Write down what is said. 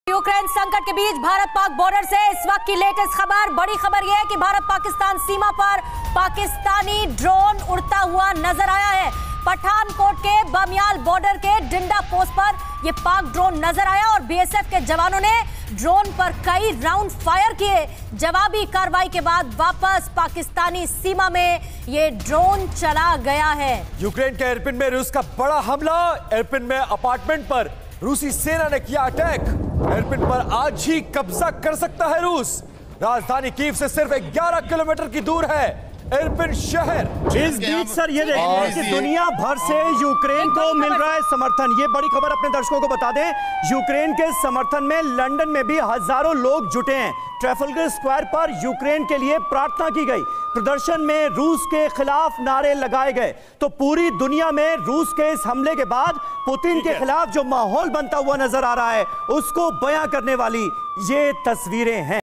Ukraine संकट के बीच Bharat Pak border से इस वक्त की लेटेस्ट खबर, बड़ी खबर यह है कि भारत पाकिस्तान सीमा पर पाकिस्तानी ड्रोन उड़ता हुआ नजर आया है। पठानकोट के बमियाल बॉर्डर के डिंडा पोस्ट पर यह पाक ड्रोन नजर आया और बीएसएफ के जवानों ने ड्रोन पर कई राउंड फायर किए। जवाबी कार्रवाई के बाद वापस पाकिस्तानी सीमा में यह ड्रोन चला गया है। यूक्रेन के एयरपिन में रूस का बड़ा हमला। एयरपिन में अपार्टमेंट पर रूसी सेना ने किया अटैक। एयरपिन पर आज ही कब्जा कर सकता है रूस। राजधानी कीव से सिर्फ 11 किलोमीटर की दूर है एयरपिन शहर। इस बीच सर ये देखिए कि दुनिया भर से यूक्रेन को मिल रहा है समर्थन। ये बड़ी खबर अपने दर्शकों को बता दें, यूक्रेन के समर्थन में लंदन में भी हजारों लोग जुटे हैं। ट्रैफलगर स्क्वायर पर यूक्रेन के लिए प्रार्थना की गई, प्रदर्शन में रूस के खिलाफ नारे लगाए गए। तो पूरी दुनिया में रूस के इस हमले के बाद पुतिन के खिलाफ जो माहौल बनता हुआ नजर आ रहा है, उसको बयां करने वाली ये तस्वीरें हैं।